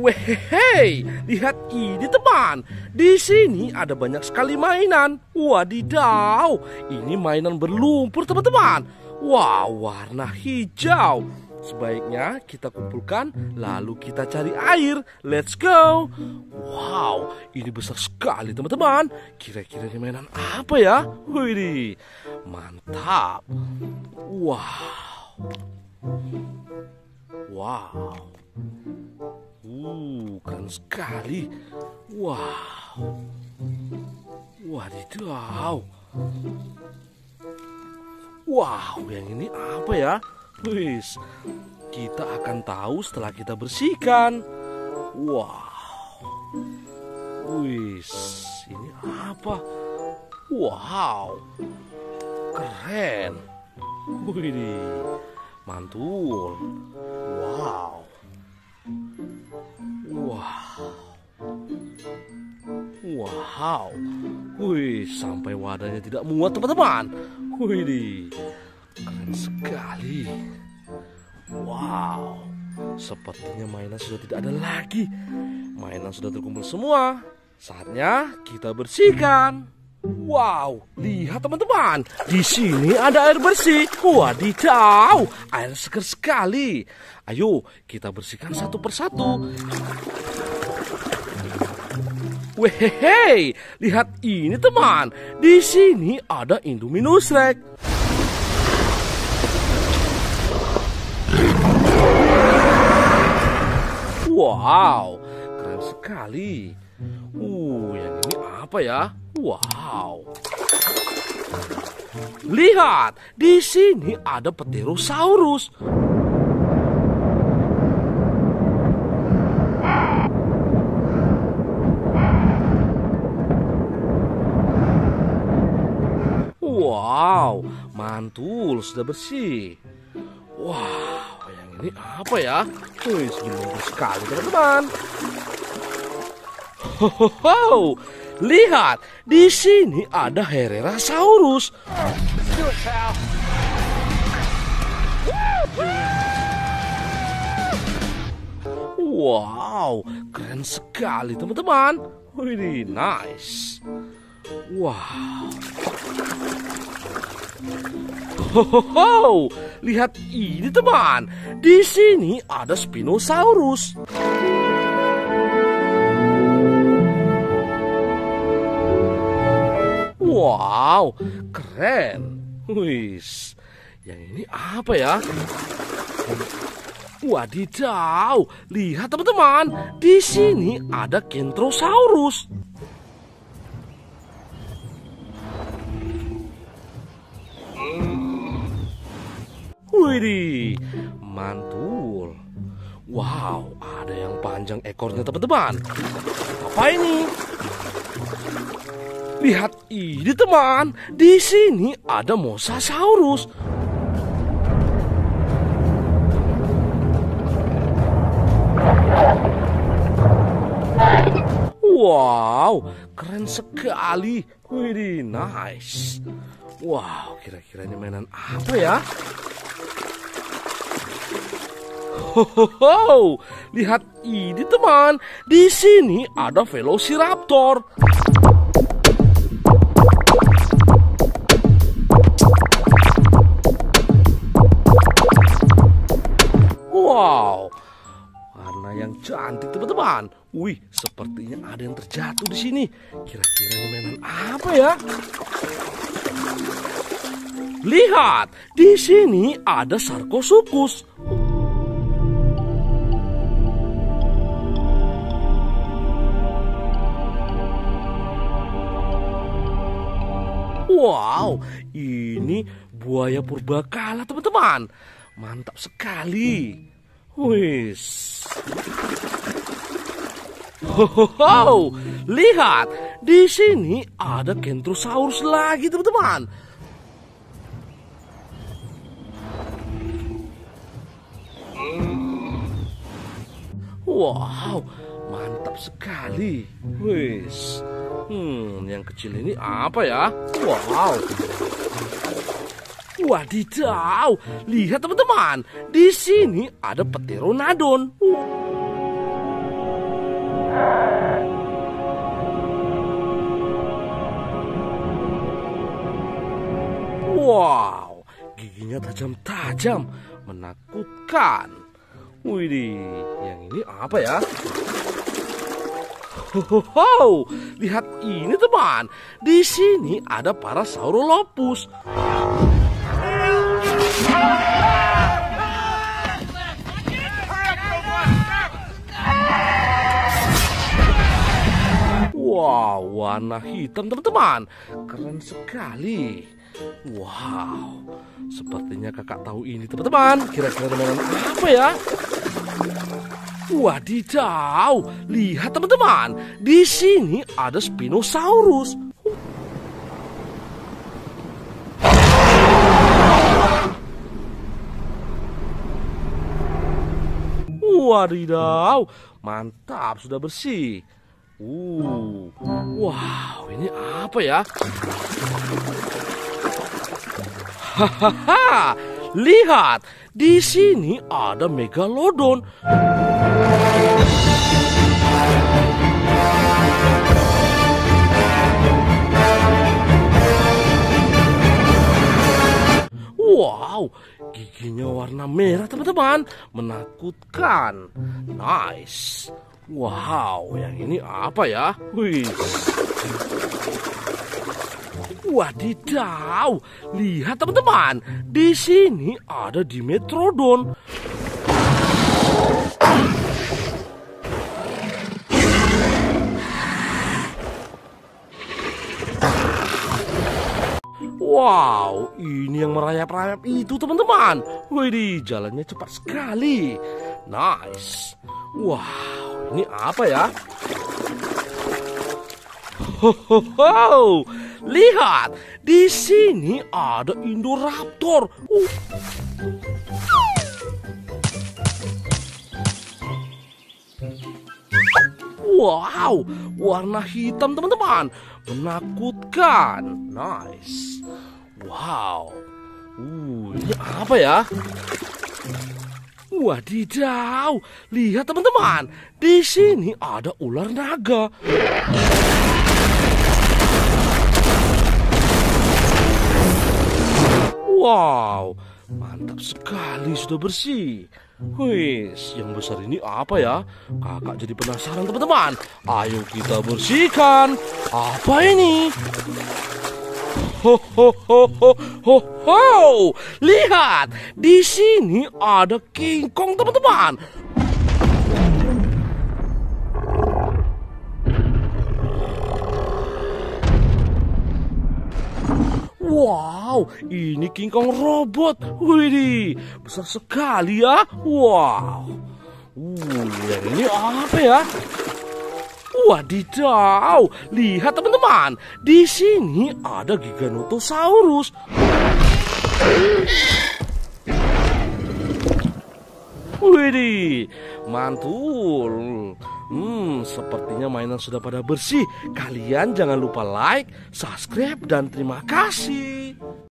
Wehey, lihat ini teman. Di sini ada banyak sekali mainan. Wadidaw, ini mainan berlumpur teman-teman. Wah, warna hijau. Sebaiknya kita kumpulkan, lalu kita cari air. Let's go. Wow, ini besar sekali teman-teman. Kira-kira ini mainan apa ya? Wih, mantap. Wow. Wow. Keren sekali. Wow. Wadidaw. Wow, yang ini apa ya? Wis, kita akan tahu setelah kita bersihkan. Wow. Wis, ini apa? Wow. Keren. Wih, mantul. Wow. Wow. Wow. Wih, sampai wadahnya tidak muat teman-teman. Wih, keren sekali. Wow. Sepertinya mainan sudah tidak ada lagi. Mainan sudah terkumpul semua. Saatnya kita bersihkan. Wow, lihat teman-teman. Di sini ada air bersih. Wadidaw, air segar sekali. Ayo, kita bersihkan satu persatu. Wehehe, lihat ini teman. Di sini ada Indomie Nusrek. Wow, keren sekali. Yang ini apa ya? Wow. Lihat, di sini ada Pterosaurus. Wow, mantul, sudah bersih. Wow, yang ini apa ya? Wih, berlumpur sekali teman-teman. Ho, lihat, di sini ada Herrerasaurus. Wow, keren sekali teman-teman. Wih, nice. Wow. Ho, lihat ini teman. Di sini ada Spinosaurus. Wow, keren. Wis, yang ini apa ya? Wadidaw, lihat teman-teman. Di sini ada Kentrosaurus. Wih, mantul. Wow, ada yang panjang ekornya teman-teman. Apa ini? Lihat ini teman, di sini ada Mosasaurus. Wow, keren sekali. Wih, nice. Wow, kira-kira ini mainan apa ya? Ho, lihat ini teman, di sini ada Velociraptor. Wow, warna yang cantik teman-teman. Wih, sepertinya ada yang terjatuh di sini. Kira-kira ini mainan apa ya? Lihat, di sini ada Sarcosuchus. Wow, ini buaya purbakala teman-teman. Mantap sekali. Wis. Ho, lihat, di sini ada Kentrosaurus lagi teman-teman. Wow, mantap sekali. Wis. Yang kecil ini apa ya? Wow. Wadidaw, lihat teman-teman, di sini ada Pteranodon. Wow, giginya tajam-tajam, menakutkan. Widih, yang ini apa ya? Ho, lihat ini teman. Di sini ada para Saurolopus. Wow, warna hitam teman-teman. Keren sekali. Wow, sepertinya kakak tahu ini teman-teman. Kira-kira mainan apa ya? Wadidaw, lihat teman-teman. Di sini ada Spinosaurus. Wadidaw, mantap, sudah bersih. Wow, ini apa ya? Hahaha, lihat, di sini ada Megalodon. Wow, giginya warna merah teman-teman, menakutkan. Nice. Wow, yang ini apa ya? Wih. Wadidaw, lihat teman-teman, di sini ada Dimetrodon. Wow, ini yang merayap-rayap itu teman-teman. Wih, jalannya cepat sekali. Nice. Wow, ini apa ya? Ho, lihat, di sini ada Indoraptor. Wow, warna hitam teman-teman, menakutkan. Nice. Wow. Ini apa ya? Wadidaw, lihat teman-teman, di sini ada ular naga. Wow, mantap sekali, sudah bersih. Wis, yang besar ini apa ya? Kakak jadi penasaran teman-teman. Ayo kita bersihkan. Apa ini? Ho, lihat, di sini ada King Kong teman-teman. Wow, ini King Kong robot. Wih, besar sekali ya. Wow. Yang ini apa ya? Wadidaw, lihat teman-teman, di sini ada Giganotosaurus. Wih, mantul. Sepertinya mainan sudah pada bersih. Kalian jangan lupa like, subscribe, dan terima kasih.